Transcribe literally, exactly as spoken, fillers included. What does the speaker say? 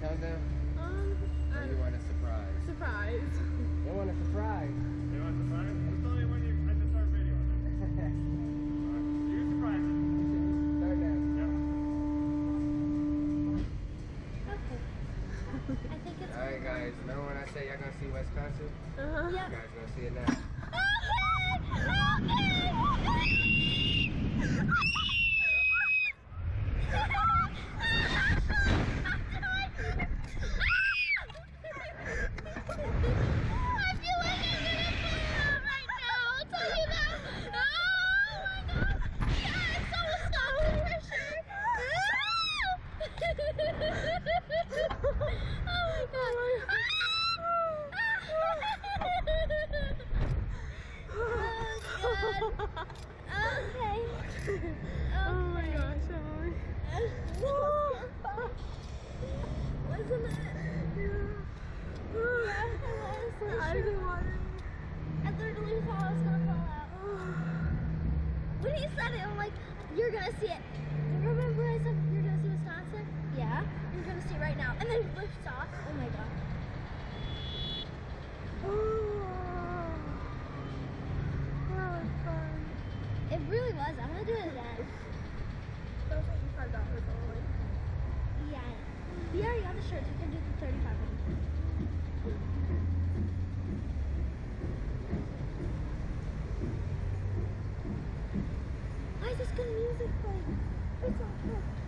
tell them? Um, Or you want a surprise? Surprise. They want a surprise. They want a surprise? Just tell me when you have to start video on it. Alright, you surprise it. Start now. Yep. Okay. I think it's. Alright guys, remember when I said y'all gonna see Wisconsin? Uh-huh. Yep. You guys gonna see it now. Okay. Oh my gosh, Emily. Wasn't it? Yeah. Yeah, it was. My eyes are watering. I literally thought I was gonna fall out. When he said it, I'm like, you're gonna see it. Remember I said you're gonna see Wisconsin? Yeah. You're gonna see it right now. And then it lifts off. Oh my god. That was fun. It really was. I'm gonna do it again. That was eighty-five dollars only. Yeah. We already got the shirts. We can do the thirty-five one. Why is this good music playing? It's not good.